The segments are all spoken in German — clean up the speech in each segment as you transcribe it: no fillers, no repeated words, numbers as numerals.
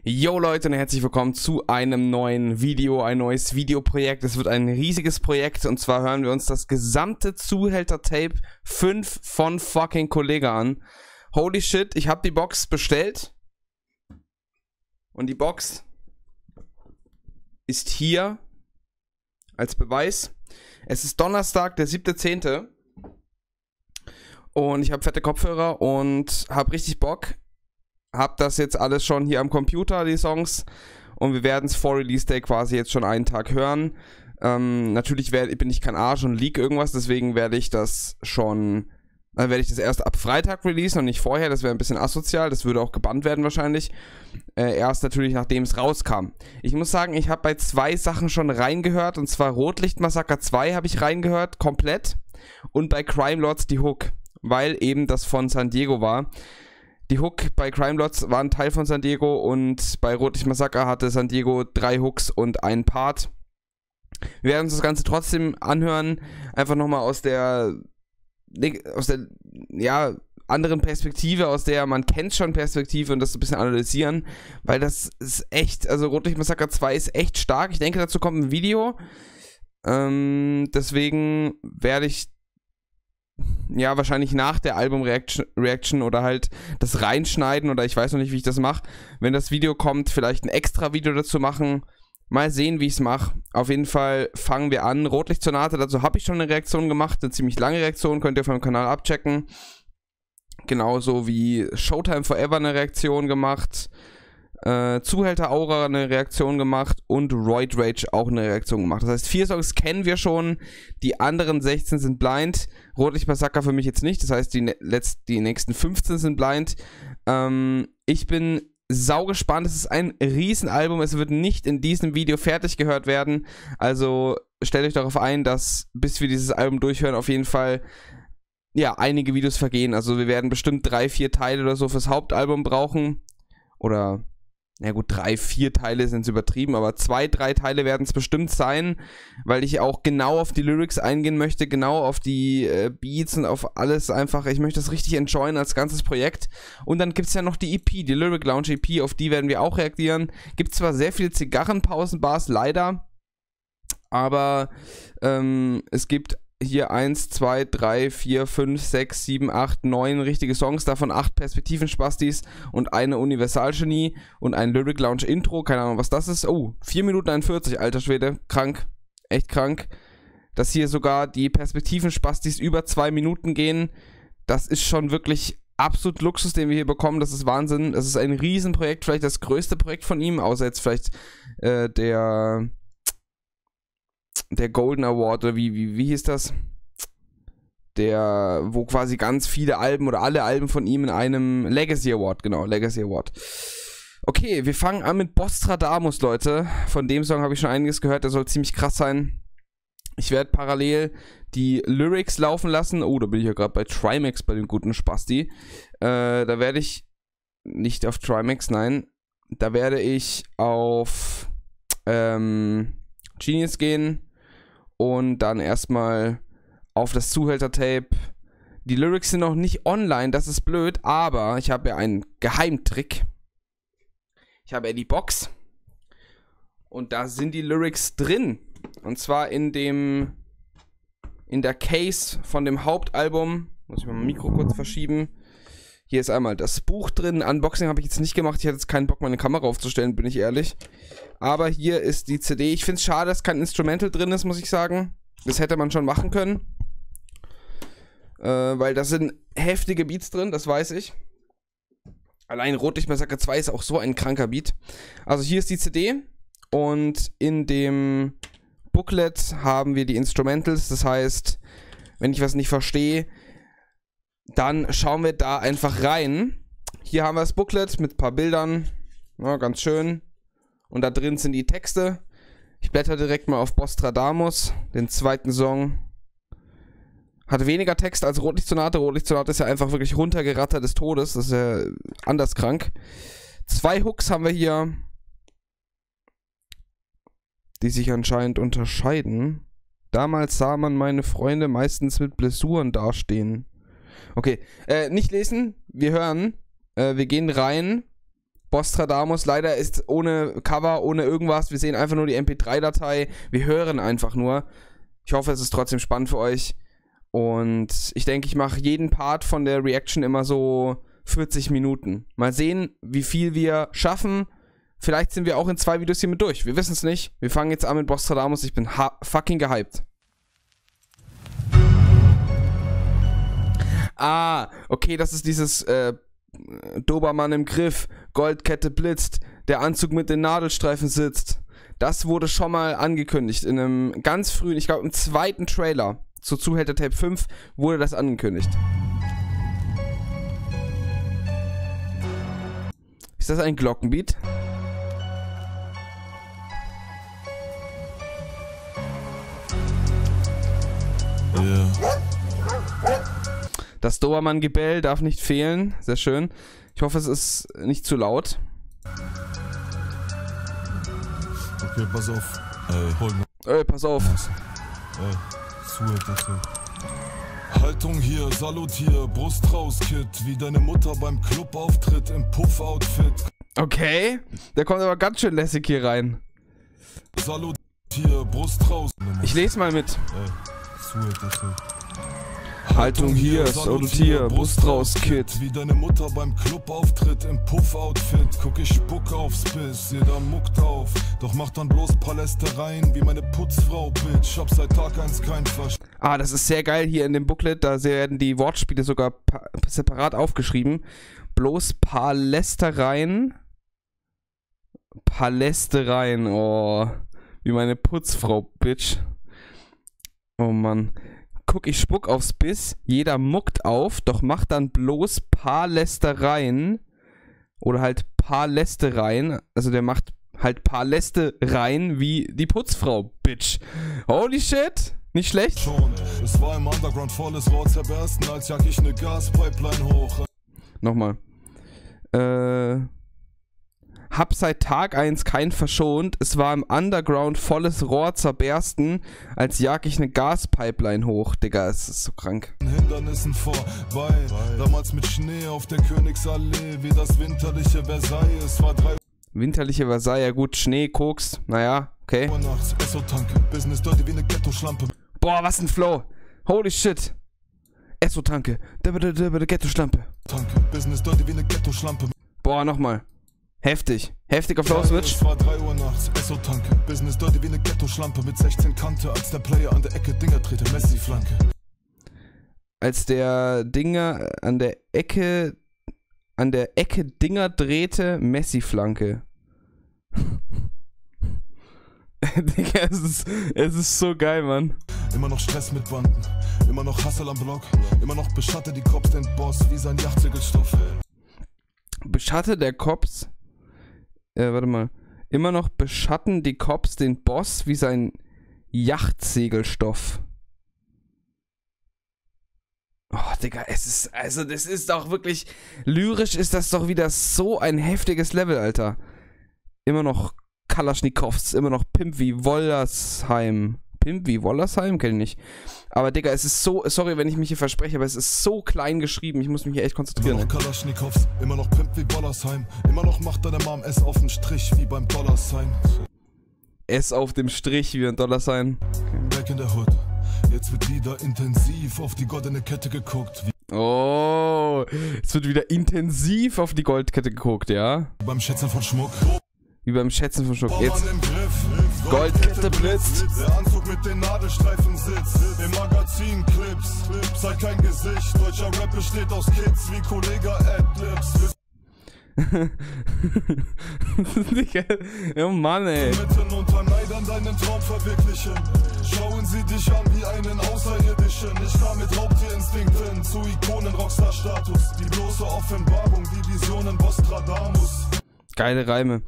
Yo Leute und herzlich willkommen zu einem neuen Video, ein neues Videoprojekt. Es wird ein riesiges Projekt und zwar hören wir uns das gesamte Zuhälter-Tape 5 von fucking Kollega an. Holy shit, ich habe die Box bestellt und die Box ist hier als Beweis. Es ist Donnerstag, der 7.10. und ich habe fette Kopfhörer und habe richtig Bock. Hab das jetzt alles schon hier am Computer, die Songs, und wir werden es vor Release Day quasi jetzt schon einen Tag hören. Natürlich bin ich kein Arsch und leak irgendwas, deswegen werde ich das erst ab Freitag releasen und nicht vorher. Das wäre ein bisschen asozial, das würde auch gebannt werden wahrscheinlich. Erst natürlich, nachdem es rauskam. Ich muss sagen, ich habe bei 2 Sachen schon reingehört, und zwar Rotlicht Massaker 2 habe ich reingehört, komplett, und bei Crime Lords die Hook, weil eben das von San Diego war. Die Hook bei Crime Lords war ein Teil von San Diego und bei Rotlicht Massaker hatte San Diego 3 Hooks und einen Part. Wir werden uns das Ganze trotzdem anhören, einfach nochmal aus der anderen Perspektive, aus der man kennt schon Perspektive, und das ein bisschen analysieren, weil das ist echt, also Rotlicht Massaker 2 ist echt stark. Ich denke, dazu kommt ein Video. Deswegen werde ich wahrscheinlich nach der Album-Reaction oder halt das reinschneiden, oder ich weiß noch nicht, wie ich das mache. Wenn das Video kommt, vielleicht ein extra Video dazu machen. Mal sehen, wie ich es mache. Auf jeden Fall fangen wir an. Rotlicht Sonate, dazu habe ich schon eine Reaktion gemacht, eine ziemlich lange Reaktion, könnt ihr auf meinem Kanal abchecken. Genauso wie Showtime Forever eine Reaktion gemacht. Zuhälter Aura eine Reaktion gemacht und Roid Rage auch eine Reaktion gemacht. Das heißt, 4 Songs kennen wir schon, die anderen 16 sind blind. Rotlicht Massaker für mich jetzt nicht, das heißt, die nächsten 15 sind blind. Ich bin saugespannt, es ist ein Riesenalbum, es wird nicht in diesem Video fertig gehört werden, also stellt euch darauf ein, dass bis wir dieses Album durchhören, auf jeden Fall einige Videos vergehen. Also wir werden bestimmt 3, 4 Teile oder so fürs Hauptalbum brauchen, oder ja gut, 3, 4 Teile sind übertrieben, aber 2, 3 Teile werden es bestimmt sein, weil ich auch genau auf die Lyrics eingehen möchte, genau auf die Beats und auf alles einfach. Ich möchte das richtig enjoyen als ganzes Projekt. Und dann gibt es ja noch die EP, die Lyric Lounge EP, auf die werden wir auch reagieren. Gibt zwar sehr viele Zigarrenpausenbars, leider, aber es gibt hier 1, 2, 3, 4, 5, 6, 7, 8, 9 richtige Songs, davon 8 Perspektiven-Spastis und eine Universalgenie und ein Lyric Lounge Intro, keine Ahnung, was das ist. Oh, 4 Minuten 41, alter Schwede, krank, echt krank. Dass hier sogar die Perspektiven-Spastis über 2 Minuten gehen, das ist schon wirklich absolut Luxus, den wir hier bekommen, das ist Wahnsinn. Das ist ein Riesenprojekt, vielleicht das größte Projekt von ihm, außer jetzt vielleicht der Golden Award, oder wie hieß das? Wo quasi ganz viele Alben oder alle Alben von ihm in einem Legacy Award, genau, Legacy Award. Okay, wir fangen an mit Bostradamus, Leute. Von dem Song habe ich schon einiges gehört, der soll ziemlich krass sein. Ich werde parallel die Lyrics laufen lassen. Oh, da bin ich ja gerade bei Trimax, bei dem guten Spasti. Da werde ich nicht auf Trimax, nein. Da werde ich auf Genius gehen und dann erstmal auf das Zuhälter-Tape. Die Lyrics sind noch nicht online, das ist blöd, aber ich habe ja einen Geheimtrick. Ich habe ja die Box und da sind die Lyrics drin. Und zwar in der Case von dem Hauptalbum. Muss ich mal mein Mikro kurz verschieben. Hier ist einmal das Buch drin. Unboxing habe ich jetzt nicht gemacht. Ich hatte jetzt keinen Bock, meine Kamera aufzustellen, bin ich ehrlich. Aber hier ist die CD. Ich finde es schade, dass kein Instrumental drin ist, muss ich sagen. Das hätte man schon machen können. Weil da sind heftige Beats drin, das weiß ich. Allein Rotlicht Massaker 2 ist auch so ein kranker Beat. Also hier ist die CD. Und in dem Booklet haben wir die Instrumentals. Das heißt, wenn ich was nicht verstehe, dann schauen wir da einfach rein. Hier haben wir das Booklet mit ein paar Bildern. Ja, ganz schön. Und da drin sind die Texte. Ich blätter direkt mal auf Bostradamus, den zweiten Song. Hat weniger Text als Rotlicht Sonate. Rotlicht Sonate ist ja einfach wirklich runtergerattert des Todes. Das ist ja anders krank. 2 Hooks haben wir hier, die sich anscheinend unterscheiden. Damals sah man meine Freunde meistens mit Blessuren dastehen. Okay, nicht lesen, wir hören, wir gehen rein Bostradamus. Leider ist ohne Cover, ohne irgendwas. Wir sehen einfach nur die MP3-Datei. Wir hören einfach nur. Ich hoffe, es ist trotzdem spannend für euch. Und ich denke, ich mache jeden Part von der Reaction immer so 40 Minuten. Mal sehen, wie viel wir schaffen. Vielleicht sind wir auch in 2 Videos hier mit durch. Wir wissen es nicht. Wir fangen jetzt an mit Bostradamus. Ich bin fucking gehypt. Ah, okay, das ist dieses Dobermann im Griff, Goldkette blitzt, der Anzug mit den Nadelstreifen sitzt. Das wurde schon mal angekündigt. In einem ganz frühen, ich glaube im 2. Trailer zu Zuhälter Tape 5 wurde das angekündigt. Ist das ein Glockenbeat? Yeah. Das Dobermann-Gebell darf nicht fehlen. Sehr schön. Ich hoffe, es ist nicht zu laut. Okay, pass auf. Hol Ey, pass auf. Haltung hier, salutier, Brust raus, Kid. Wie deine Mutter beim Clubauftritt im Puff-Outfit. Okay. Der kommt aber ganz schön lässig hier rein. Salutier, Brust raus. Ich lese mal mit. Haltung hier, salutier, Brust raus, Kid. Wie deine Mutter beim Clubauftritt im Puff-Outfit. Guck, ich spuck aufs Biss, jeder muckt auf. Doch macht dann bloß Palästereien wie meine Putzfrau, Bitch. Hab seit Tag 1 kein Verstand. Ah, das ist sehr geil hier in dem Booklet. Da werden die Wortspiele sogar separat aufgeschrieben. Bloß Palästereien. Palästereien, oh. Wie meine Putzfrau, Bitch. Oh Mann. Guck, ich spuck aufs Biss, jeder muckt auf, doch macht dann bloß paar Lästereien oder halt paar Lästereien, also der macht halt paar Lästereien wie die Putzfrau, Bitch. Holy shit, nicht schlecht. Schon, es war im Underground volles Rohr zerbersten, als jag ich ne Gaspipeline hoch. Nochmal. Hab seit Tag 1 kein verschont. Es war im Underground volles Rohr zerbersten, als jag ich ne Gaspipeline hoch. Digga, es ist so krank. Hindernissen vorbei, damals mit Schnee auf der Königsallee, wie das winterliche Versailles. Es war 3 Winterliche Versailles, ja gut, Schnee, Koks, naja, okay. Uhr nachts, Esso-Tanke, Business dirty wie ne Ghetto-Schlampe. Boah, was ein Flow. Holy shit. Esso-Tanke, Ghetto-Schlampe. Tanke, Business dirty wie ne Ghetto-Schlampe. Boah, nochmal. Heftig. Heftiger Flow-Switch. Es war 3 Uhr nachts, Esso-Tanke, Business dirty wie ne Ghetto-Schlampe mit 16 Kante, als der Player an der Ecke Dinger drehte, Messi-Flanke. Als der Dinger an der Ecke Dinger drehte, Messi-Flanke. Digga, es ist so geil, Mann. Immer noch Stress mit Banden, immer noch Hustle am Block, immer noch beschatte die Cops den Boss wie sein Yachtsegelstoff. Beschatte der Cops, warte mal, immer noch beschatten die Cops den Boss wie sein Yachtsegelstoff. Oh, Digga, das ist doch wirklich, lyrisch ist das doch wieder so ein heftiges Level, Alter. Immer noch Kalaschnikows, immer noch Pimp wie Wollersheim. Pimp wie Wollersheim? Kenn ich nicht. Aber Digga, es ist so, sorry, wenn ich mich hier verspreche, aber es ist so klein geschrieben, ich muss mich hier echt konzentrieren. Immer noch Kalaschnikows, immer noch Pimp wie Wollersheim, immer noch macht deine Mom S auf den Strich wie beim Dollarsign. S auf dem Strich wie beim Dollarsign. Okay. Back in the Hood, jetzt wird wieder intensiv auf die goldene Kette geguckt. Oh, es wird wieder intensiv auf die Goldkette geguckt, ja? Beim Schätzen von Schmuck. Wie beim Schätzen von Schmuck. Jetzt Goldkette blitzt. Der Anzug mit den Nadelstreifen sitzt. Im Magazin Clips. Zeig kein Gesicht. Deutscher Rap besteht aus Kids wie Kollege Adlibs. Oh Mann, ey. Mitten unter Neidern deinen Traum verwirklichen. Schauen sie dich an wie einen Außerirdischen. Ich kam mit Raubtierinstinkten zu Ikonen-Rockstar-Status. Die bloße Offenbarung, die Visionen Bostradamus. Geile Reime.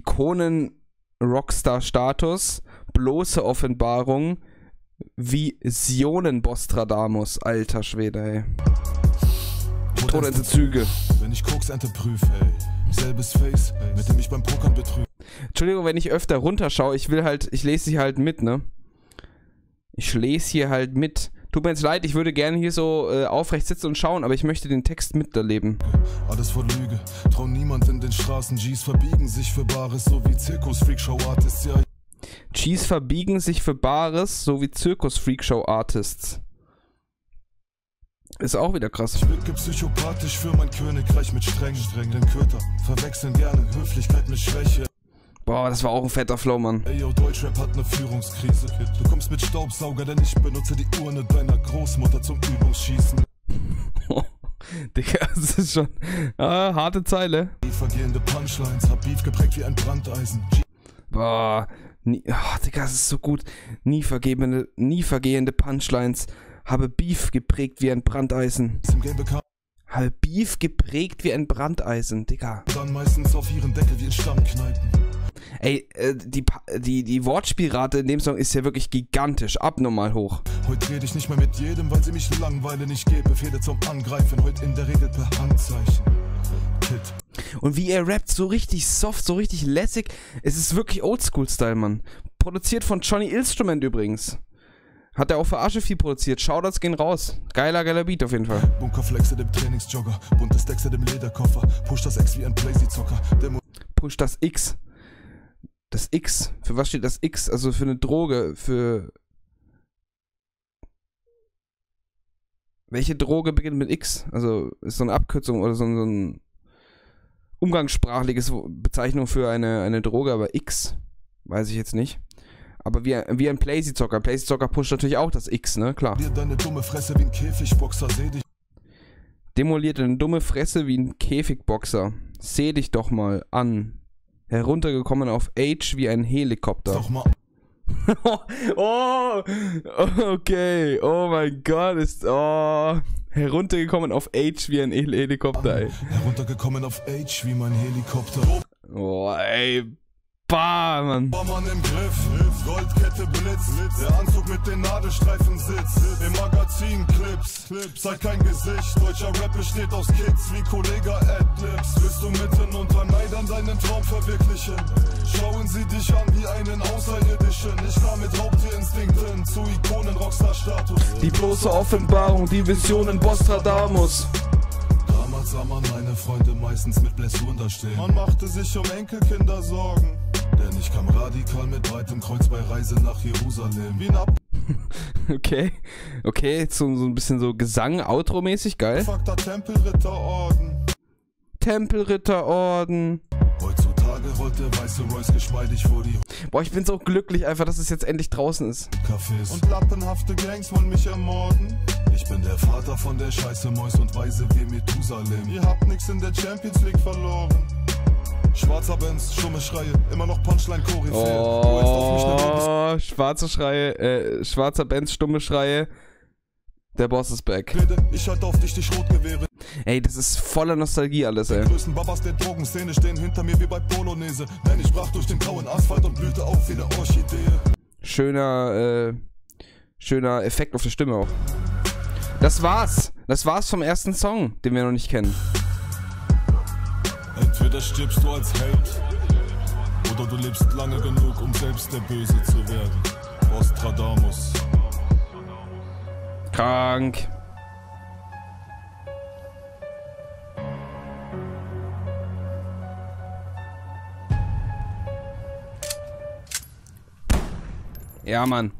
Ikonen-Rockstar-Status, bloße Offenbarung, Visionen Bostradamus. Alter Schwede, ey. Todesentzüge. Wenn ich Koksente prüf, ey. Selbes Face, mit dem ich beim Pokern betrüge. Entschuldigung, wenn ich öfter runterschaue, ich lese hier halt mit, ne? Ich lese hier halt mit. Tut mir jetzt leid, ich würde gerne hier so aufrecht sitzen und schauen, aber ich möchte den Text miterleben. Alles vor Lüge, trau niemand in den Straßen. Gs verbiegen sich für Bares, so wie Zirkus-Freakshow-Artists, ja. Gs verbiegen sich für Bares, so wie Zirkus-Freakshow-Artists. Ist auch wieder krass. Ich wirke psychopathisch für mein Königreich mit strengen Köter. Verwechseln gerne Höflichkeit mit Schwäche. Boah, das war auch ein fetter Flow, Mann. Ey, yo, Deutschrap hat ne Führungskrise. Du kommst mit Staubsauger, denn ich benutze die Urne deiner Großmutter zum Übungsschießen. Digga, das ist schon harte Zeile. Die vergehende Punchlines, hab Beef geprägt wie ein Brandeisen. Boah, Digga, das ist so gut. Nie vergehende Punchlines. Habe Beef geprägt wie ein Brandeisen. Habe Beef geprägt wie ein Brandeisen, Digga. Dann meistens auf ihren Deckel wie in Stammkneipen. Ey, die Wortspielrate in dem Song ist ja wirklich gigantisch, abnormal hoch. Heute rede ich nicht mehr mit jedem, weil sie mich langweilen. Ich gebe Befehle zum Angreifen, heute in der Regel per Handzeichen. Kid. Und wie er rappt, so richtig soft, so richtig lässig. Es ist wirklich Oldschool-Style, Mann. Produziert von Johnny Instrument übrigens. Hat er auch für Asche viel produziert. Shoutouts gehen raus. Geiler Beat auf jeden Fall. Bunkerflexe dem Trainingsjogger, buntes Texte dem Lederkoffer. Push das X wie ein Blazy-Zocker. Push das X. Das X. Für was steht das X? Also für eine Droge. Für... Welche Droge beginnt mit X? Also ist so eine Abkürzung oder so ein umgangssprachliches Bezeichnung für eine Droge, aber X. Weiß ich jetzt nicht. Aber wie ein Blazy-Zocker. Blazy-Zocker pusht natürlich auch das X, ne? Klar. Deine dumme Fresse wie ein Käfigboxer, seh dich. Demoliert deine dumme Fresse wie ein Käfigboxer. Seh dich doch mal an. Heruntergekommen auf H wie ein Helikopter. Doch mal. Okay. Oh mein Gott, heruntergekommen auf H wie ein Helikopter, ey. Heruntergekommen auf H wie mein Helikopter. Oh, ey. Bah, Mann. Mann im Griff, Goldkette Blitz, der Anzug mit den Nadelstreifen sitzt, im Magazin Clips, zeig kein Gesicht, deutscher Rap besteht aus Kids wie Kollege Adlibs. Willst du mitten unter Neidern deinen Traum verwirklichen? Schauen sie dich an wie einen Außerirdischen, ich kam mit Raubtierinstinkten zu Ikonen-Rockstar-Status. Die bloße Offenbarung, die Visionen Bostradamus. Damals sah man meine Freunde meistens mit Blessuren da stehen. Man machte sich um Enkelkinder Sorgen. Denn ich kam radikal mit breitem Kreuz bei Reise nach Jerusalem. Wie Okay, so ein bisschen so Gesang, Outro-mäßig, geil. Tempelritterorden. Heutzutage rollt der weiße Royce geschmeidig vor die... Boah, ich bin so glücklich einfach, dass es jetzt endlich draußen ist. Cafés und lappenhafte Gangs wollen mich ermorden. Ich bin der Vater von der Scheiße Mäus und weise wie Methusalem. Ihr habt nix in der Champions League verloren. Schwarzer Benz, stumme Schreie, immer noch Punchline-Koryphäe. Oh, schwarzer Benz, stumme Schreie. Der Boss ist back. Ich halte auf dich die Schrotgewehre. Ey, das ist voller Nostalgie alles, ey. Die größten Babas der Drogenszene stehen hinter mir wie bei Polonaise. Denn ich brach durch den grauen Asphalt und blühte auf wie eine Orchidee. Schöner Effekt auf der Stimme auch. Das war's vom ersten Song, den wir noch nicht kennen. Entweder stirbst du als Held, oder du lebst lange genug, um selbst der Böse zu werden. Nostradamus. Krank. Ja, Mann.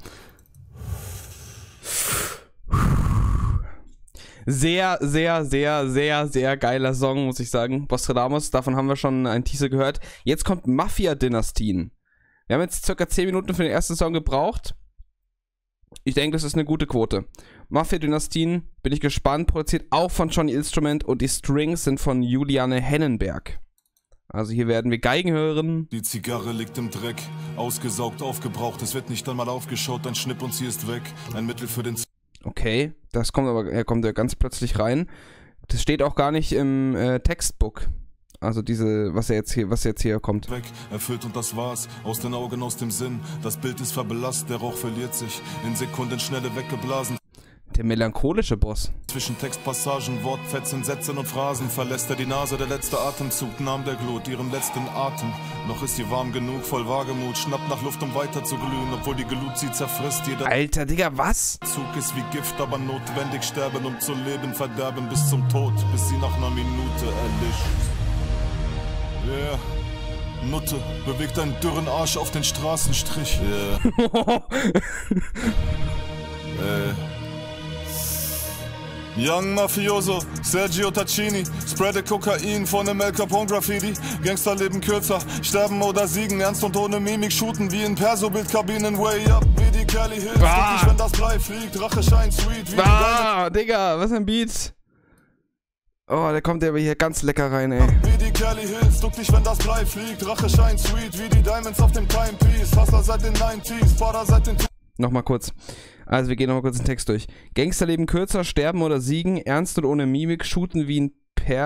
Sehr, sehr, sehr, sehr, sehr geiler Song, muss ich sagen. Bostradamus, davon haben wir schon einen Teaser gehört. Jetzt kommt Mafia-Dynastien. Wir haben jetzt circa 10 Minuten für den ersten Song gebraucht. Ich denke, das ist eine gute Quote. Mafia-Dynastien, bin ich gespannt, produziert auch von Johnny Instrument und die Strings sind von Juliane Hennenberg. Also hier werden wir Geigen hören. Die Zigarre liegt im Dreck, ausgesaugt, aufgebraucht, es wird nicht einmal aufgeschaut, ein Schnipp und sie ist weg. Ein Mittel für den... Okay, das kommt aber, er kommt ja ganz plötzlich rein. Das steht auch gar nicht im Textbook. Also was jetzt hier kommt. Weg, erfüllt und das war's. Aus den Augen, aus dem Sinn. Das Bild ist verblasst, der Rauch verliert sich. In Sekundenschnelle weggeblasen. Der melancholische Boss. Zwischen Textpassagen, Wortfetzen, Sätzen und Phrasen verlässt er die Nase, der letzte Atemzug nahm der Glut ihren letzten Atem. Noch ist sie warm genug, voll Wagemut, schnappt nach Luft, um weiter zu glühen, obwohl die Glut sie zerfrisst. Jeder Alter, Digga, was? Zug ist wie Gift, aber notwendig sterben, um zu leben, verderben bis zum Tod, bis sie nach einer Minute erlischt. Yeah. Nutte bewegt einen dürren Arsch auf den Straßenstrich. Yeah. Young Mafioso, Sergio Tacchini, spreade Kokain von einem El Capone Graffiti. Gangster leben kürzer, sterben oder siegen, ernst und ohne Mimik shooten wie in Perso-Bildkabinen. Way up, wie die Kelly Hills, nicht, wenn das Blei fliegt, Rache scheint sweet. Wie Digga, was ein Beat. Oh, der kommt aber hier ganz lecker rein, ey. Wie die Kelly Hills, duck dich, wenn das Blei fliegt, Rache scheint sweet, wie die Diamonds auf dem Timepiece. Hustler seit den 90s, Vater seit den... Nochmal kurz. Also wir gehen nochmal kurz den Text durch. Gangster leben kürzer, sterben oder siegen, ernst und ohne Mimik, shooten wie in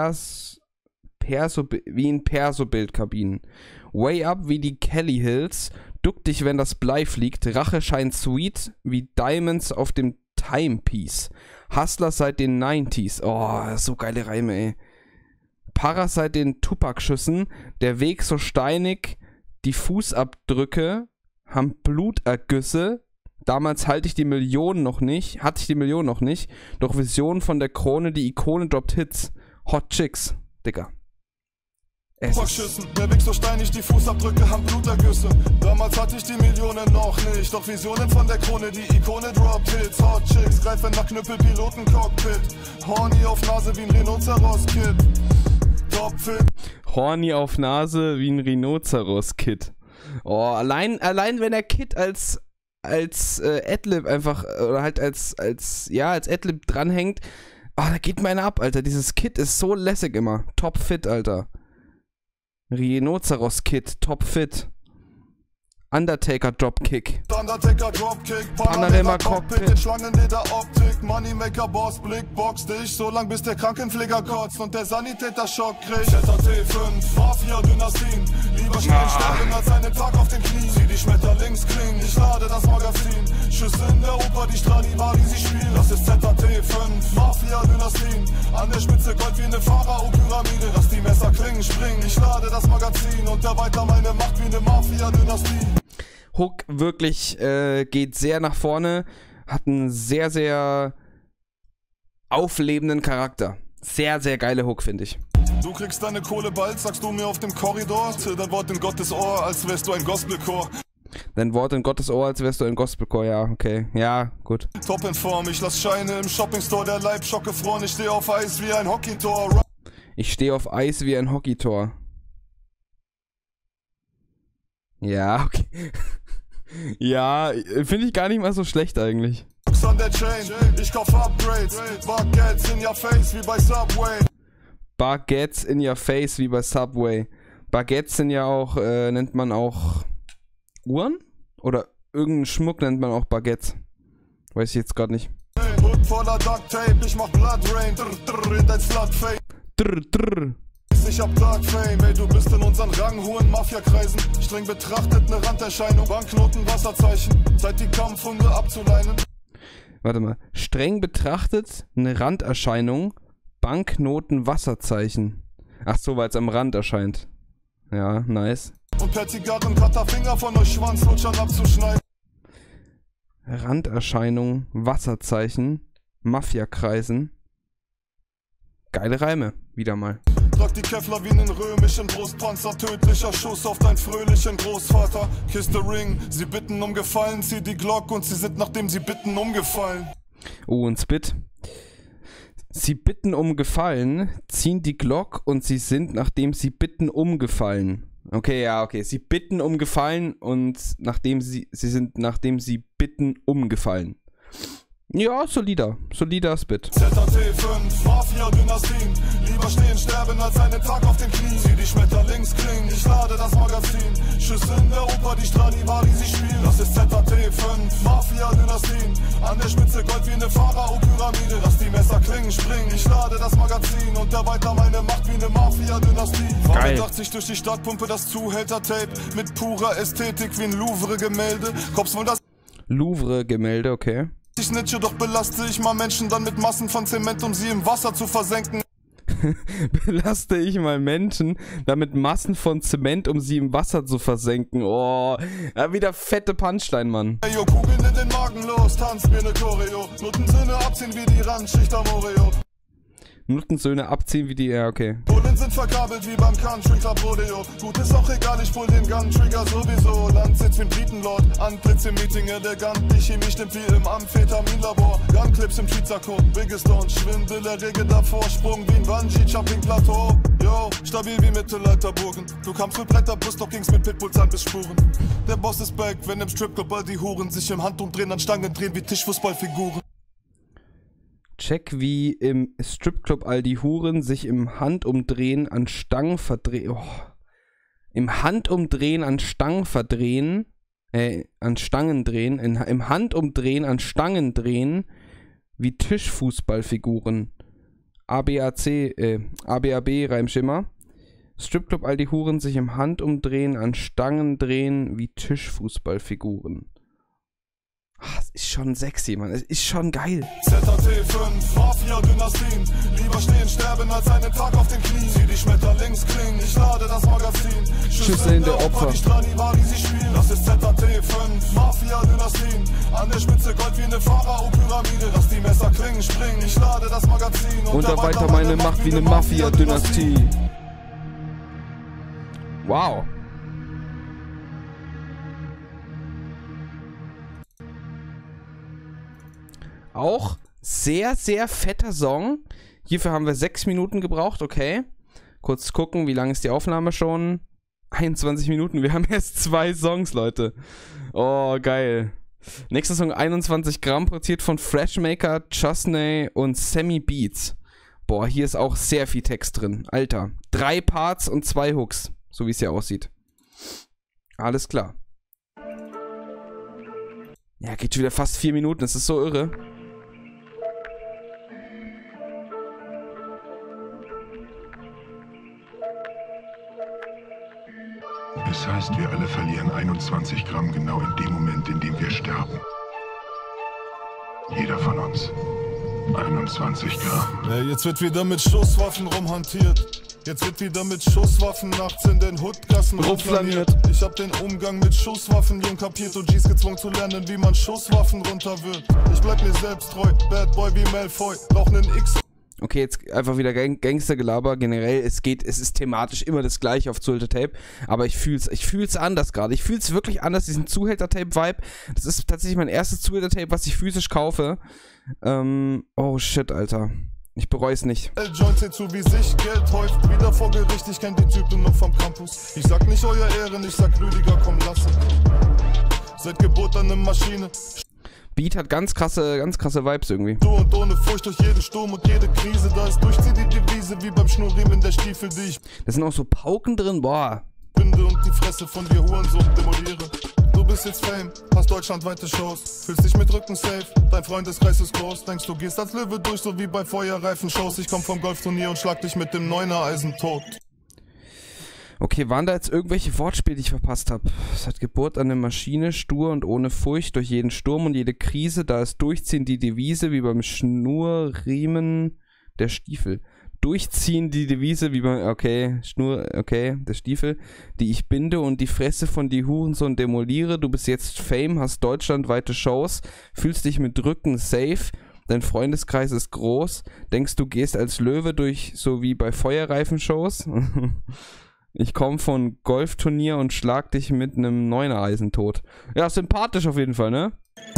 Perso-Bildkabinen. Way up wie die Kelly Hills, duck dich, wenn das Blei fliegt, Rache scheint sweet, wie Diamonds auf dem Timepiece. Hustler seit den 90s. Oh, so geile Reime, ey. Para seit den Tupac-Schüssen, der Weg so steinig, die Fußabdrücke haben Blutergüsse. Damals hatte ich die Millionen noch nicht, doch Vision von der Krone, die Ikone droppt Hits. Hot Chicks, Digga. Schüssen, der Weg so steinig, die Fußabdrücke haben Blutergüsse. Damals hatte ich die Millionen noch nicht, doch Visionen von der Krone, die Ikone droppt Hits. Hot Chicks, greifen nach Knüppel, Piloten-Cockpit. Horny auf Nase wie ein Rhinoceros-Kid. Topfit. Horny auf Nase wie ein Rhinoceros-Kid. Oh, allein wenn der Kid als Adlib einfach, oder halt als Adlib dranhängt, da geht mir einer ab, Alter. Dieses Kid ist so lässig immer. Top fit, Alter. Rhinoceros-Kid, top fit. Undertaker Dropkick. Panorama Cockpit. Schlangenleder Optik. Moneymaker Boss Blick box dich so lang bis der Krankenpfleger kotzt und der Sanitäter Schock kriegt. T5 Mafia Dynastien. Lieber schnell sterben als einen Tag auf den Knien. Sieh die Schmetterlingsklingen, ich lade das Magazin. Schüsse in der Oper, die Stradivari sie spielen. Das ist ZT5 Mafia Dynastien. An der Spitze Gold wie eine Pharao-Pyramide. Lass die Messer klingen, springen. Ich lade das Magazin und erweiter meine Macht wie eine Mafia Dynastie. Hook wirklich geht sehr nach vorne, hat einen sehr, sehr auflebenden Charakter. Sehr, sehr geile Hook, finde ich. Du kriegst deine Kohle bald, sagst du mir auf dem Korridor. Dein Wort in Gottes Ohr, als wärst du ein Gospelchor. Dein Wort in Gottes Ohr, als wärst du ein Gospelchor, ja, okay. Ja, gut. Top in Form, ich lass Scheine im Shoppingstore, der Leib schockgefroren. Ich steh auf Eis wie ein Hockeytor. Ich stehe auf Eis wie ein Hockeytor. Ja, okay. Ja, finde ich gar nicht mal so schlecht eigentlich. An der Chain, ich kauf Upgrades, Baguettes in your face wie bei Subway. Baguettes in your face wie bei Subway. Baguettes sind ja auch, nennt man auch Uhren? Oder irgendeinen Schmuck nennt man auch Baguettes. Weiß ich jetzt gerade nicht. Hood voller Duct Tape, ich mach Blood Rain, dein Slutface. Ich hab Dark Fame, ey, du bist in unseren ranghohen Mafia-Kreisen. Streng betrachtet ne Randerscheinung, Banknoten, Wasserzeichen. Zeit die Kampfhunde abzuleinen. Warte mal. Streng betrachtet eine Randerscheinung, Banknoten, Wasserzeichen. Ach so, weil es am Rand erscheint. Ja, nice. Und per Zigarren Cutter Finger von euch Schwanzlutschern abzuschneiden. Randerscheinung, Wasserzeichen, Mafia-Kreisen. Geile Reime, wieder mal. Trag die Kevlar wie nen römischen Brustpanzer, tödlicher Schuss auf deinen fröhlichen Großvater. Kiss the Ring, sie bitten um Gefallen, zieh die Glock und sie sind, nachdem sie bitten, umgefallen. Oh, und Spit. Sie bitten um Gefallen, ziehen die Glock und sie sind, nachdem sie bitten, umgefallen. Okay, ja, okay. Sie bitten um Gefallen und nachdem sie bitten, umgefallen. Ja, solider Spit. ZT5, Mafia-Dynastien. Lieber stehen, sterben als einen Tag auf den Knien. Sieh die Schmetterlingsklingen, ich lade das Magazin. Schüsse in der Oper, die Stradivari sie spielen. Das ist ZT5, Mafia-Dynastien. An der Spitze Gold wie eine Pharao-Pyramide. Lass die Messer klingen, springen. Ich lade das Magazin und erweiter meine Macht wie eine Mafia-Dynastie. Fahr mit 80 durch die Stadt, pumpe das Zuhälter-Tape. Mit purer Ästhetik wie ein Louvre-Gemälde. Kops wohl das Louvre-Gemälde, okay. Ich snitche, doch belaste ich mal Menschen dann mit Massen von Zement, um sie im Wasser zu versenken. Belaste ich mal Menschen damit Massen von Zement, um sie im Wasser zu versenken. Oh, ja, wieder fette Punchline, Mann. Hey, yo, Kugeln in den Magen los, tanzt mir ne Choreo. Nutensöhne abziehen wie die Randschicht am Oreo. Nutensöhne abziehen wie die, ja, okay. Bullen sind verkabelt wie beim Country Club Rodeo. Gut, ist auch egal, ich pull den Gun-Trigger sowieso. Landsitz wie ein Britenlord, Antlitz im Meeting elegant. Die Chemie stimmt wie im Amphetaminlabor. Gunclips im Pizza-Code, Biggest Launch. Schwindel erregend Vorsprung wie ein Bungee-Jumping-Plateau. Yo, stabil wie Mittelalterburgen. Du kamst mit Bretterbrust, doch ging's mit Pitbull-Zahn bis Spuren. Der Boss ist back, wenn im Stripclub all die Huren sich im Handumdrehen an Stangen drehen wie Tischfußballfiguren. Check, wie im Stripclub all die Huren sich im Handumdrehen an Stangen verdrehen. Oh. Im Handumdrehen an Stangen verdrehen. An Stangen drehen. Im Handumdrehen an Stangen drehen. Wie Tischfußballfiguren. ABAB Reimschimmer. Stripclub all die Huren sich im Handumdrehen an Stangen drehen wie Tischfußballfiguren. Ach, es ist schon sexy, Mann. Es ist schon geil. ZAT5, Mafia-Dynastien. Lieber stehen, sterben als einen Tag auf den Knien. Sieh die Schmetterlingsklingen, ich lade das Magazin. Schüsse in der Opfer. Die Stradivari, sie spielen. Das ist ZAT5, Mafia-Dynastien. An der Spitze Gold wie eine Pharao-Pyramide. Lass die Messer klingen, springen. Ich lade das Magazin. Und weiter meine Macht wie eine Mafia-Dynastie. Wow. Auch sehr, sehr fetter Song. Hierfür haben wir 6 Minuten gebraucht, okay. Kurz gucken, wie lange ist die Aufnahme schon? 21 Minuten, wir haben erst 2 Songs, Leute. Oh, geil. Nächster Song, 21 Gramm, produziert von Freshmaker, Chusney und Sammy Beats. Boah, hier ist auch sehr viel Text drin. Alter, 3 Parts und 2 Hooks, so wie es hier aussieht. Alles klar. Ja, geht schon wieder fast 4 Minuten, das ist so irre. Es heißt, wir alle verlieren 21 Gramm genau in dem Moment, in dem wir sterben. Jeder von uns. 21 Gramm. Jetzt wird wieder mit Schusswaffen rumhantiert. Jetzt wird wieder mit Schusswaffen nachts in den Hoodgassen rumflaniert. Ich hab den Umgang mit Schusswaffen jung kapiert und G's gezwungen zu lernen, wie man Schusswaffen runterwirft. Ich bleib mir selbst treu, Bad Boy wie Malfoy, brauch nen X. Okay, jetzt einfach wieder Gangstergelaber. Generell, es ist thematisch immer das gleiche auf Zuhälter Tape, aber ich fühl's anders gerade. Ich fühl's wirklich anders, diesen Zuhälter Tape Vibe. Das ist tatsächlich mein erstes Zuhälter Tape, was ich physisch kaufe. Oh shit, Alter. Ich bereue es nicht. Joint seht zu, wie sich Geld häuft. Wieder vor Gericht, ich kenn die Typen noch vom Campus. Ich sag nicht euer Ehren, ich sag Rüdiger, komm lassen. Seit Geburt an ne Maschine. Beat hat ganz krasse Vibes irgendwie. Du und ohne Furcht durch jeden Sturm und jede Krise. Da ist durchzieh die Devise wie beim Schnurriemen der Stiefel, die ich Da sind auch so Pauken drin, boah. binde und die Fresse von dir Hurensohn demoliere. Du bist jetzt Fame, hast deutschlandweite Shows, fühlst dich mit Rücken safe, dein Freundeskreis ist groß, denkst du gehst als Löwe durch, so wie bei Feuerreifen-Shows. Ich komm vom Golfturnier und schlag dich mit dem 9er Eisen tot. Okay, waren da jetzt irgendwelche Wortspiele, die ich verpasst habe? Seit Geburt an der Maschine, stur und ohne Furcht, durch jeden Sturm und jede Krise, da ist Durchziehen die Devise, wie beim Schnurriemen der Stiefel. Durchziehen die Devise, wie beim, okay, der Stiefel, die ich binde und die Fresse von die Hurensohn demoliere. Du bist jetzt Fame, hast deutschlandweite Shows, fühlst dich mit Rücken safe, dein Freundeskreis ist groß, denkst du gehst als Löwe durch, so wie bei Feuerreifen-Shows. Ich komme von Golfturnier und schlag dich mit einem 9er Eisen tot. Ja, sympathisch auf jeden Fall, ne?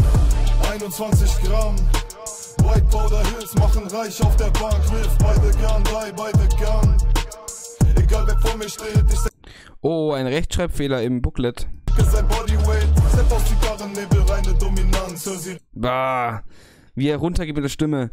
21 Gramm, White Powder Hills machen reich auf der Bank. Hilf beide gern, beide gern. Egal wer vor mir steht, ich Oh, ein Rechtschreibfehler im Booklet. senke sein Bodyweight. Step aus Zigarrennebel, reine Dominanz. Hör sie Bah, wie er runtergeht mit der Stimme.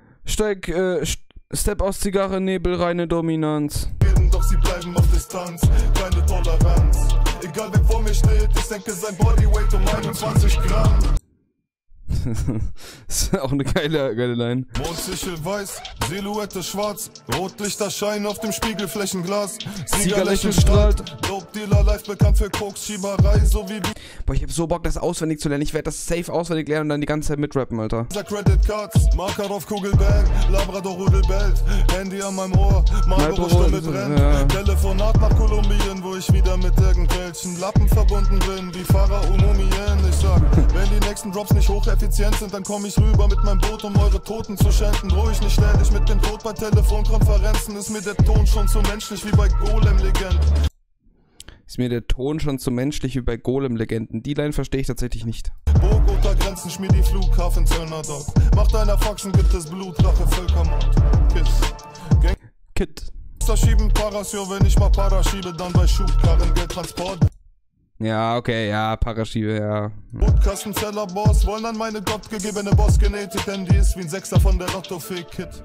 Step aus Zigarrennebel, reine Dominanz. reden, doch sie bleiben auf Distanz. Keine Toleranz. Egal wer vor mir steht, ich senke sein Bodyweight um 21 Gramm. Das ist auch eine geile Line. Mondsichel weiß, Silhouette schwarz, Rotlichter scheinen auf dem Spiegelflächenglas. Siegerlächeln strahlt. Dope Dealer live bekannt für Koks-Schieberei, so wie Boah, ich hab so Bock, das auswendig zu lernen. Ich werde das safe auswendig lernen und dann die ganze Zeit mitrappen, Alter. Credit Cards, Marker auf Kugelband, Labrador Rudel bellt, Handy an meinem Ohr, Marlboro Stimme brennt. Ja. Telefonat nach Kolumbien, wo ich wieder mit irgendwelchen Lappen verbunden bin, wie Pharao Mumien. Ich sag, wenn die nächsten Drops nicht hocheffizient sind, dann komm ich rüber mit meinem Boot, um eure Toten zu schänden. Ruhig nicht ständig mit dem Tod bei Telefonkonferenzen, ist mir der Ton schon zu menschlich wie bei Golem-Legenden. Ist mir der Ton schon zu menschlich wie bei Golem-Legenden. Die Line verstehe ich tatsächlich nicht. Bogota Grenzen, schmier die Flughafenzöllner dort. Mach deiner Faxen, gibt es Blutrache, Völkermord. Kiss. Kid. Schieben Parasio, wenn ich mal Paraschiebe, dann bei Schubkarren, Geldtransport. Ja, okay, ja, Paraschiebe, ja. Kastenzeller Boss, wollen an meine gottgegebene Bossgenetik, denn die ist wie ein Sechser von der Lottofee, Kid.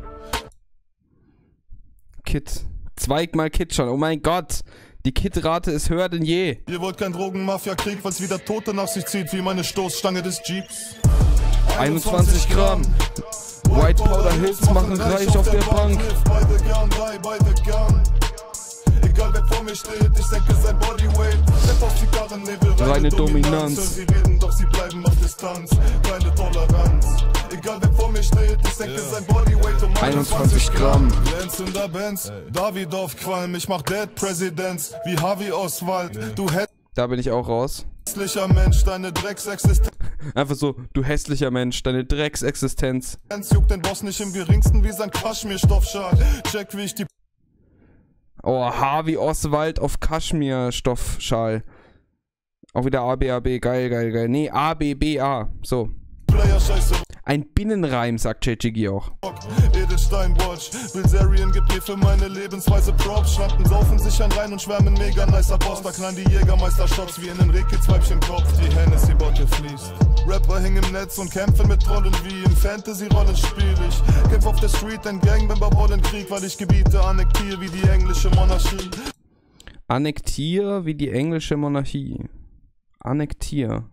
Kid. Zweigmal Kid schon, oh mein Gott. Die Kid-Rate ist höher denn je. Ihr wollt kein Drogenmafia-Krieg, weil's wieder Tote nach sich zieht, wie meine Stoßstange des Jeeps. 21 Gramm. White Powder Hits machen reich auf der Bank. Beide gern, beide gern. Egal wer vor mir steht, ich denke sein Bodyweight. Step auf Zigarren, Nebel, reine Dominanz. Sie reden, doch sie bleiben auf Distanz. Keine Toleranz. Egal wer vor mir steht, ich denke sein Bodyweight um 21 Gramm. Lenz in der Benz, Davidoff Qualm. Ich mach Dead Presidents wie Harvey Oswald. Du Da bin ich auch raus. hässlicher Mensch, deine Drecksexistenz. Einfach so, du hässlicher Mensch, deine Drecksexistenz. Juckt den Boss nicht im geringsten wie sein Kaschmir-Stoffschal. Check wie ich die Oh, Harvey Oswald auf Kaschmir-Stoffschal. Auch wieder ABAB, geil, geil, geil. Nee, ABBA, so. Player scheiße. Ein Binnenreim, sagt JGG auch. Edelstein Watch, Bilzerian gibt mir für meine Lebensweise Props. Schnappen, saufen sich ein rein und schwärmen, mega nicer Boss. Da knallen die Jägermeister-Shots wie in den Rehkids-Weibchen-Kopf. Die Hennessy-Botte fließt. Rapper hängen im Netz und kämpfen mit Trollen wie im Fantasy-Rollenspiel. Ich kämpf auf der Street, ein Gangmember Bollenkrieg, weil ich Gebiete annektiere wie die englische Monarchie. Annektier wie die englische Monarchie. Annektier.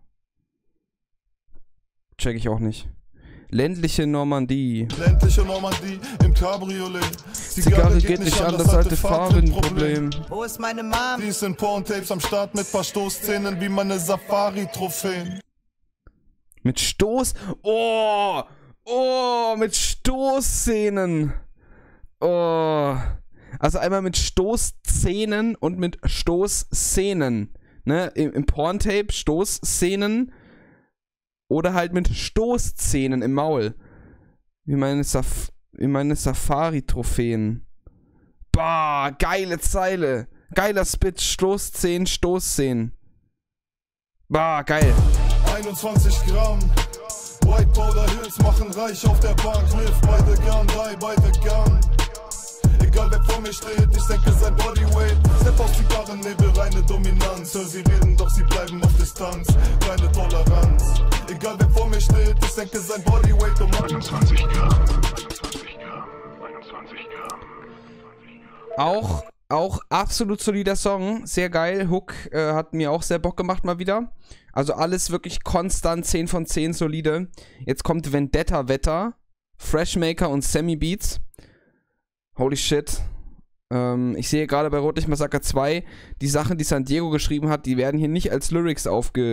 Check ich auch nicht. Ländliche Normandie. Ländliche Normandie im Cabriolet. Zigarre geht nicht an, das alte Fahrwindproblem. Wo ist meine Mom? Die sind Porn-Tapes am Start mit paar Stoßzähnen wie meine Safari-Trophäen. Mit Stoß... Oh! Oh! Mit Stoßszenen. Oh. Also einmal mit Stoßszenen und mit Stoßszenen. Ne? Im Porntape Stoßszenen. Oder halt mit Stoßzähnen im Maul. Wie meine Safari-Trophäen. Bah, geile Zeile. Geiler Spit, Stoßzähnen. Bah, geil. 21 Gramm. White Powder Hills machen reich auf der Bank. Live beide gern, die beide gern. Egal wer vor mir steht, ich denke sein Bodyweight. Step auf Zigarren, Nebel, reine Dominanz. Hör sie reden, doch sie bleiben auf Distanz. Keine Toleranz. Egal wer vor mir steht, ich denke sein Bodyweight um 21 Gramm. 21 Gramm. 21 Gramm. Auch absolut solider Song, sehr geil. Hook hat mir auch sehr Bock gemacht mal wieder. Also alles wirklich konstant 10 von 10 solide. Jetzt kommt Vendetta Wetter, Freshmaker und Sammy Beats. Holy shit. Ich sehe gerade bei Rotlicht Massaker 2, die Sachen, die San Diego geschrieben hat, die werden hier nicht als Lyrics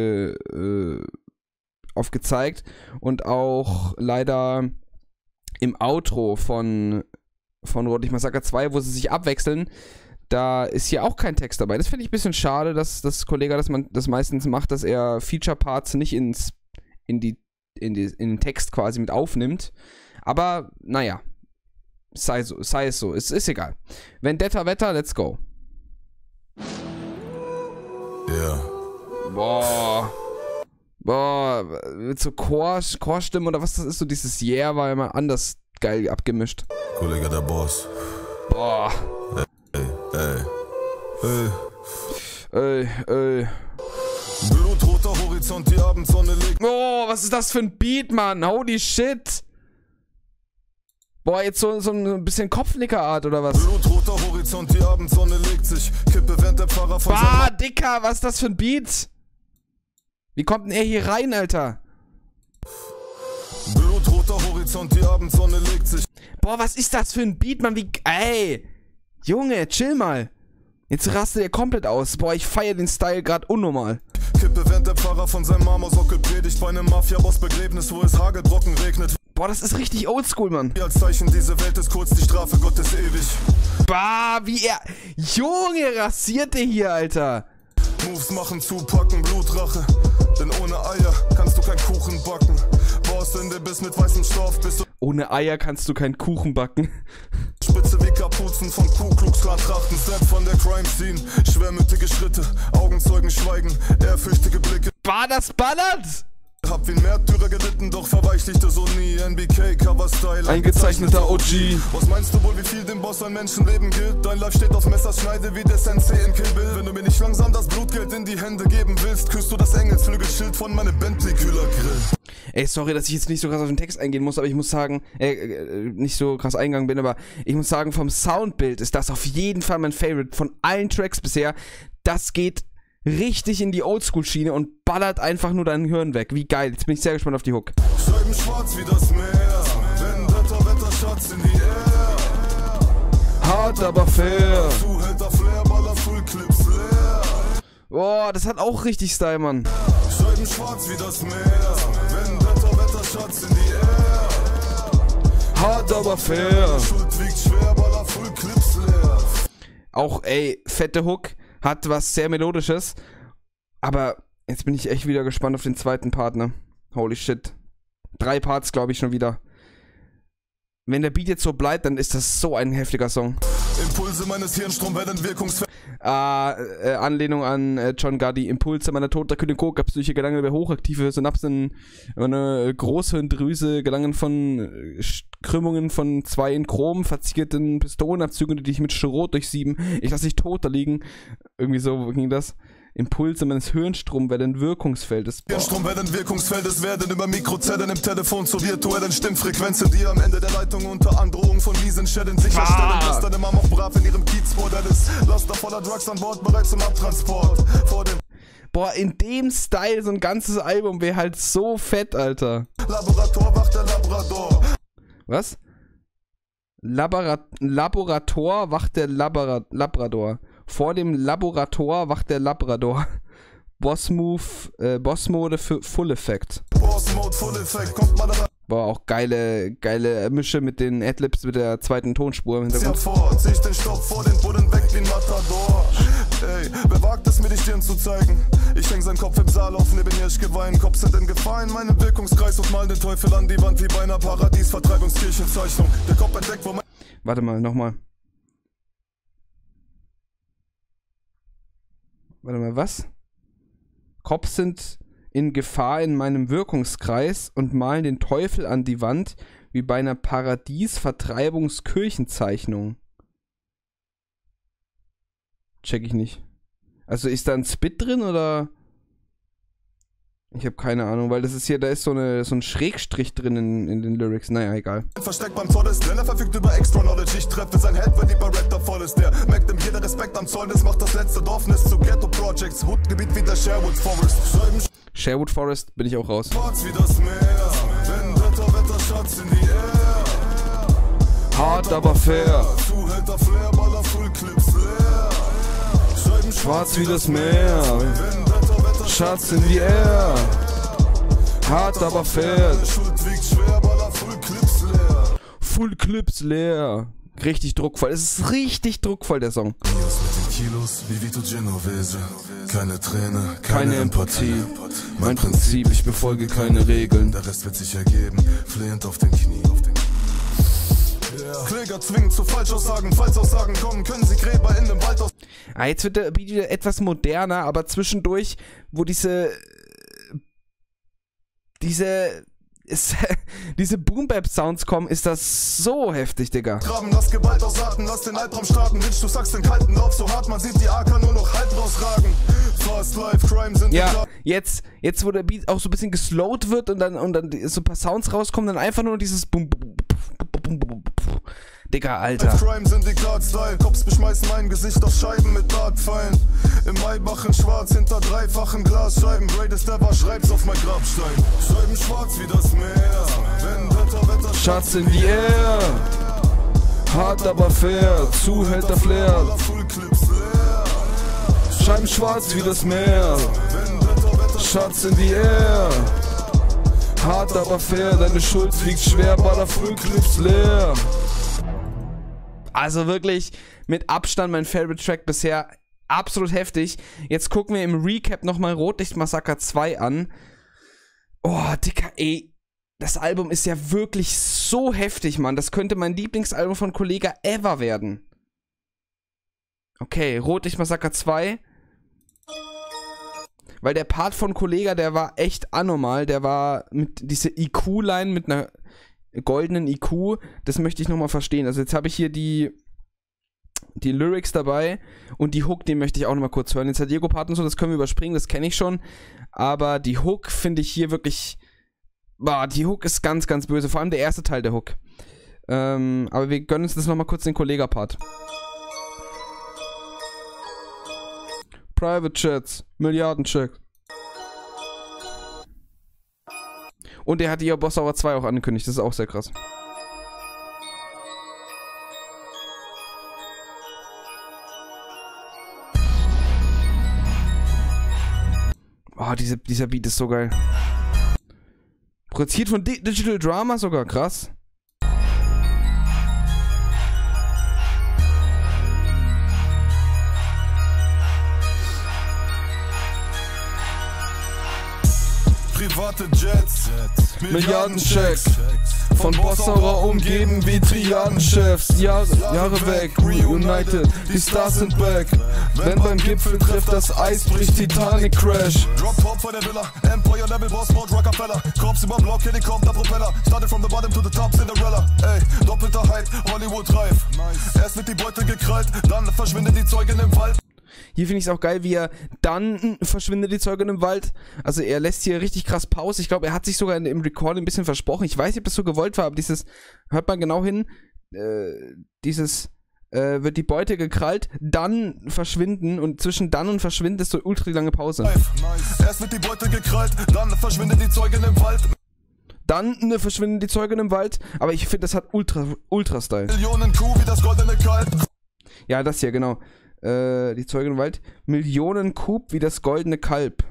aufgezeigt. Und auch leider im Outro von Rotlicht Massaker 2, wo sie sich abwechseln, da ist hier auch kein Text dabei. Das finde ich ein bisschen schade, dass das Kollege das meistens macht, dass er Feature-Parts nicht in den Text quasi mit aufnimmt. Aber, naja. Sei es so. Es ist egal. Vendetta Wetter, let's go. Ja. Boah, mit so Chorstimmen oder was das ist, so dieses Yeah war immer anders geil abgemischt. Kollege der Boss. Boah. Ey. Blutroter Horizont, die Abendsonne liegt. Oh, was ist das für ein Beat, Mann? Holy shit. Boah, jetzt so ein bisschen Kopfnickerart oder was? Blutroter Horizont, die Abendsonne legt sich. Kippe während der Pfarrer von Bah, Dicker, was ist das für ein Beat? Wie kommt denn er hier rein, Alter? Horizont, die Abendsonne legt sich. Boah, was ist das für ein Beat, Mann? Wie. Ey! Junge, chill mal. Jetzt rastet er komplett aus. Boah, ich feiere den Style gerade unnormal. Kippe, während der Pfarrer von seinem Marmorsockel predigt bei einem Mafia-Boss-Begräbnis, wo es Hagelbrocken regnet. Boah, das ist richtig oldschool, Mann. Als Zeichen, diese Welt ist kurz, die Strafe Gottes ewig. Bah, wie er. Junge, rasiert der hier, Alter. Moves machen, zupacken, Blutrache. Denn ohne Eier kannst du keinen Kuchen backen. Boss in der Biss mit weißem Stoff, bist du. Ohne Eier kannst du keinen Kuchen backen. Spitze wie Kapuzen von Ku Klux Klan trachten. Step von der Crime Scene. Schwermütige Schritte, Augenzeugen schweigen, ehrfürchtige Blicke. Bah, das ballert! Hab wie ein Märtyrer gelitten, doch verweichlichte so nie. NBK, Cover-Style, eingezeichneter OG. Was meinst du wohl, wie viel dem Boss an Menschenleben gilt? Dein Life steht auf Messerschneide wie der Sensei in Kill Bill. Wenn du mir nicht langsam das Blutgeld in die Hände geben willst, küsst du das Engelsflügelschild von meinem Bentley-Kühlergrill. Ey, sorry, dass ich jetzt nicht so krass auf den Text eingehen muss, aber ich muss sagen, nicht so krass eingegangen bin, aber ich muss sagen, vom Soundbild ist das auf jeden Fall mein Favorite von allen Tracks bisher. Das geht richtig in die Oldschool-Schiene und ballert einfach nur dein Hirn weg. Wie geil. Jetzt bin ich sehr gespannt auf die Hook. Scheiben schwarz wie das Meer, Wetter, Schatz in die Air. Hart, aber fair. Zuhälter, Flair, Baller, Full Clips leer. Boah, das hat auch richtig Style, Mann. Scheiben schwarz wie das Meer, Wetter, Schatz in die Air. Hart, aber fair. Schuld wiegt schwer, Baller, Full Clips leer. Auch, ey, fette Hook. Hat was sehr Melodisches. Aber jetzt bin ich echt wieder gespannt auf den zweiten Part, ne? Holy shit. 3 Parts, glaube ich, schon wieder. Wenn der Beat jetzt so bleibt, dann ist das so ein heftiger Song. Impulse meines Hirnstroms werden wirkungsfähig. Anlehnung an John Gotti. Impulse meiner toterkühlen Koka-Psyche gelangen über hochaktive Synapsen. Eine Großhirndrüse gelangen von Krümmungen von 2 in Chrom verzierten Pistolenabzügen, die dich mit Schrot durchsieben. Ich lasse dich tot da liegen. Irgendwie so ging das. Impulse meines Hirnstromwellen Wirkungsfeldes. Hirnstromwellen Wirkungsfeldes werden über Mikrozellen im Telefon zu virtuellen Stimmfrequenzen, die am Ende der Leitung unter Androhung von miesen Schäden sicherstellen, dass deine Mama auch brav in ihrem Kiezbordell ist. Laster voller Drugs an Bord, bereit zum Abtransport. Vor dem Boah, in dem Style so ein ganzes Album wäre halt so fett, Alter. Laborator wacht der Labrador. Was? Laborator wacht der Labrador. Vor dem Laborator wacht der Labrador. Boss-Mode für Full Effect. Boss-Mode, Full Effect, kommt mal da. Boah, auch geile Mische mit den Adlibs mit der zweiten Tonspur im Hintergrund. Zieh den Stoff vor den Bullen weg wie ein Matador. Ey, wer wagt es mir die Stirn zu zeigen? Ich häng seinen Kopf im Saal auf, neben Hirschgeweihen. Kopf sind in Gefahr in meinem Wirkungskreis und mal den Teufel an die Wand wie bei einer Paradies-Vertreibungskirchenzeichnung. Der Kopf entdeckt, wo mein... Warte mal, nochmal. Warte mal, was? Cops sind in Gefahr in meinem Wirkungskreis und malen den Teufel an die Wand, wie bei einer Paradies-Vertreibungskirchenzeichnung. Check ich nicht. Also ist da ein Spit drin oder? Ich habe keine Ahnung, weil das ist hier, da ist so ein Schrägstrich drin in den Lyrics. Naja, egal. Versteckt beim Todest, denn er verfügt über Extra Knowledge. Ich treffe sein Head, wenn die Barretta voll ist. Der merkt ihm jeder Respekt am Zoll, das macht das letzte Dorfnest zu Ghetto Projects. Hutgebiet wie der Sherwood Forest. Sherwood Forest bin ich auch raus. Schwarz wie das Meer, wenn Wetter, Schatz in die Air. Hart, aber fair. Zuhälter, Flair, Baller, Full Clips leer. Schwarz wie das Meer. Schatz in die Air. Hart, aber fair. Full Clips leer. Richtig druckvoll. Es ist richtig druckvoll, der Song. Kilos wie Vito Genovese. Keine Träne, keine Empathie. Mein Prinzip, ich befolge keine Regeln. Der Rest wird sich ergeben, flehend auf den Knien. Kläger zwingen zu Falschaussagen. Falschaussagen kommen, können sie Gräber in dem Wald aus. Ah, jetzt wird der Beat wieder etwas moderner, aber zwischendurch, wo diese Boom-Bap-Sounds kommen, ist das so heftig, Digga. Graben, lass Gewalt ausarten, lass den Albtraum starten. Bitch, du sagst den kalten Lauf so hart, man sieht die AK nur noch halb rausragen. Fast Life, Crime sind ja, jetzt wo der Beat auch so ein bisschen geslowt wird und dann so ein paar Sounds rauskommen, dann einfach nur dieses Boom, Digga, Alter. Crime Syndikat-Style, Cops beschmeißen mein Gesicht auf Scheiben mit Dartpfeilen. Im Maybach in schwarz hinter dreifachen Glasscheiben. Greatest ever, schreib's auf mein Grabstein. Scheiben schwarz wie das Meer. Wenn Wetter, Schatz in die Air. Hart aber fair, Zuhälter Flair. Scheiben schwarz wie das Meer. Schatz in die Air. Hart aber fair, deine Schuld wiegt schwer, Baller Fullclips leer. Also wirklich mit Abstand mein Favorite Track bisher. Absolut heftig. Jetzt gucken wir im Recap nochmal Rotlichtmassaker 2 an. Oh, Dicker, ey. Das Album ist ja wirklich so heftig, Mann. Das könnte mein Lieblingsalbum von Kollega ever werden. Okay, Rotlichtmassaker 2. Weil der Part von Kollega, der war echt anormal. Der war mit dieser IQ-Line, mit einer goldenen IQ. Das möchte ich nochmal verstehen. Also jetzt habe ich hier die Lyrics dabei. Und die Hook, den möchte ich auch nochmal kurz hören. Den San Diego-Part und so, das können wir überspringen, das kenne ich schon. Aber die Hook finde ich hier wirklich... Boah, die Hook ist ganz, ganz böse. Vor allem der erste Teil der Hook. Aber wir gönnen uns das nochmal kurz den Kollega-Part. Private Chats, Milliardencheck. Und er hat ja Boss Hour 2 auch angekündigt, das ist auch sehr krass. Oh, dieser Beat ist so geil. Produziert von Digital Drama sogar, krass. Private Jets, Milliardenchecks. Von Bossauer umgeben wie Triadenchefs. Jahre weg, reunited, die Stars sind back. Wenn beim Gipfel trifft das Eis, bricht Titanic Crash. Drop Top vor der Villa, Empire Level Boss Mode Rockefeller. Korps über Block, Helikopter, Propeller. Started from the bottom to the top, Cinderella. Ey, doppelter Hype, Hollywood reif. Erst wird die Beute gekrallt, dann verschwindet die Zeugin im Wald. Hier finde ich es auch geil, wie er dann verschwindet die Zeugin im Wald. Also er lässt hier richtig krass Pause. Ich glaube, er hat sich sogar im Recording ein bisschen versprochen. Ich weiß nicht, ob das so gewollt war, aber dieses, hört man genau hin, wird die Beute gekrallt, dann verschwinden und zwischen dann und verschwinden ist so ultra lange Pause. Erst wird die Beute gekrallt, dann verschwindet die Zeugin im Wald. Dann verschwinden die Zeugin im Wald, aber ich finde, das hat Ultra-Style. Millionen Kuh wie das goldene Kalb. Ja, das hier, genau. Die Zeugin im Wald. Millionen Kub wie das goldene Kalb.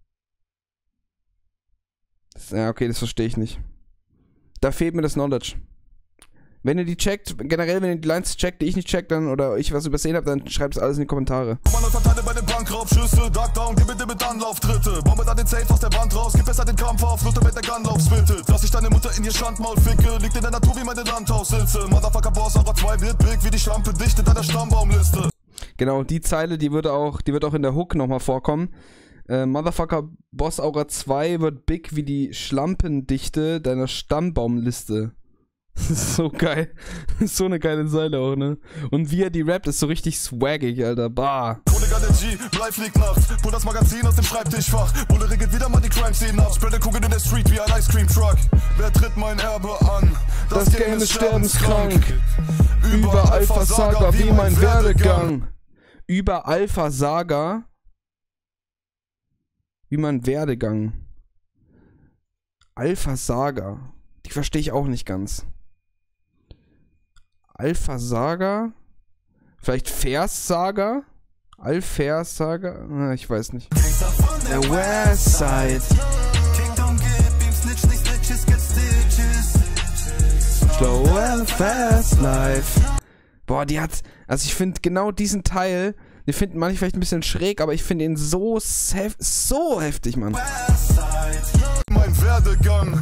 Ja, okay, das verstehe ich nicht. Da fehlt mir das Knowledge. Wenn ihr die checkt, generell, wenn ihr die Lines checkt, die ich nicht check, dann, oder ich was übersehen habe, dann schreibt es alles in die Kommentare. Mann und verteile bei den Bankraubschüsse, Duckdown, gib bitte mit Anlauftritte. Bombe da den Safe aus der Wand raus, gib besser den Kampf auf, Luther mit der Gunlauf spittet. Dass ich deine Mutter in ihr Schandmaul ficke, liegt in der Natur wie meine Landhaussitze. Motherfucker Boss, aber 2 wird big wie die Schlampe dicht in deiner Stammbaumliste. Genau, die Zeile, die wird auch in der Hook nochmal vorkommen. Motherfucker Boss Aura 2 wird big wie die Schlampendichte deiner Stammbaumliste. Das ist so geil. Das ist so eine geile Zeile auch, ne? Und wie er die rappt, ist so richtig swaggig, Alter. Bah. Kollege der G, Blei fliegt nachts. Pull das Magazin aus dem Schreibtischfach. Bulle regelt wieder mal die Crime-Szenen ab. Spread Kugel in der Street wie ein Ice-Cream-Truck. Wer tritt mein Erbe an? Das Game ist sterbenskrank. Überall Versager wie mein Werdegang. Überall Versager wie mein Werdegang. Alpha Saga. Die verstehe ich auch nicht ganz. Alpha Saga? Vielleicht Vers Saga? Alphers Saga? Ich weiß nicht. Der Westside. Slow and fast life. Boah, die hat... Also ich finde genau diesen Teil... Wir finden manche vielleicht ein bisschen schräg, aber ich finde ihn so heftig, Mann. Mein Werdegang.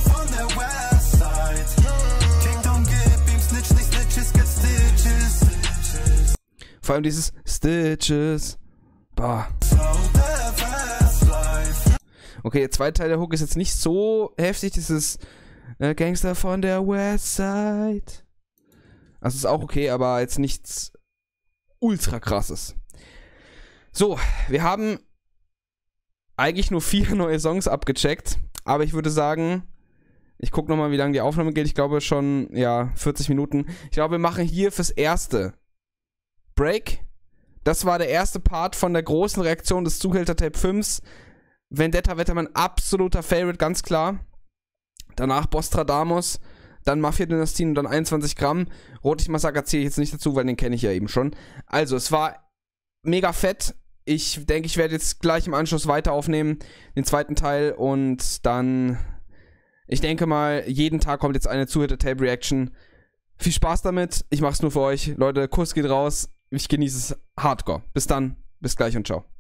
Vor allem dieses Stitches. Boah. Okay, der zweite Teil der Hook ist jetzt nicht so heftig. Dieses Gangster von der Westside. Also ist auch okay, aber jetzt nichts ultra krasses. So, wir haben eigentlich nur 4 neue Songs abgecheckt, aber ich würde sagen, Ich gucke nochmal, wie lange die Aufnahme geht. Ich glaube schon, ja, 40 Minuten. Ich glaube, wir machen hier fürs erste Break. Das war der erste Part von der großen Reaktion des Zuhälter Tape 5s. Vendetta Wettermann, absoluter Favorite, ganz klar. Danach Bostradamus, dann Mafia-Dynastien und dann 21 Gramm. Rotlicht-Massaker zähle ich jetzt nicht dazu, weil den kenne ich ja eben schon. Also, es war mega fett. Ich denke, ich werde jetzt gleich im Anschluss weiter aufnehmen, den zweiten Teil. Und dann, ich denke mal, jeden Tag kommt jetzt eine Zuhälter-Tape-Reaction. Viel Spaß damit. Ich mache es nur für euch. Leute, Kuss geht raus. Ich genieße es hardcore. Bis dann. Bis gleich und ciao.